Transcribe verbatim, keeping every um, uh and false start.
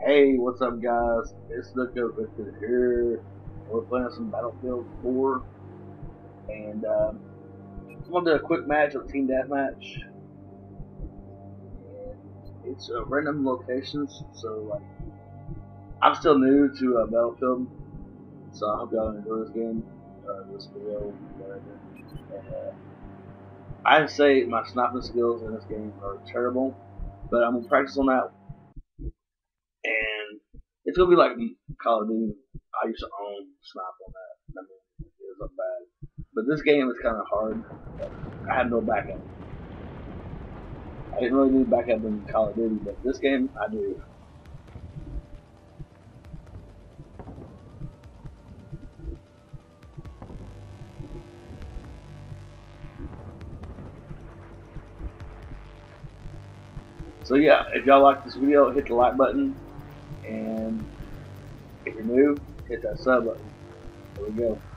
Hey, what's up, guys? It's the Convicted here. We're playing some Battlefield four, and um, I'm gonna do a quick match of Team Deathmatch. And it's uh, random locations, so like I'm still new to uh, Battlefield, so I hope y'all enjoy this game, uh, this video, whatever. And, uh, I'd say my sniping skills in this game are terrible, but I'm gonna practice on that. And it's gonna be like Call of Duty. I used to own snipe on that. I mean, it was bad. But this game is kind of hard. I have no backup. I didn't really need backup in Call of Duty, but this game I do. So yeah, if y'all like this video, hit the like button, and if you're new, hit that sub button. There we go.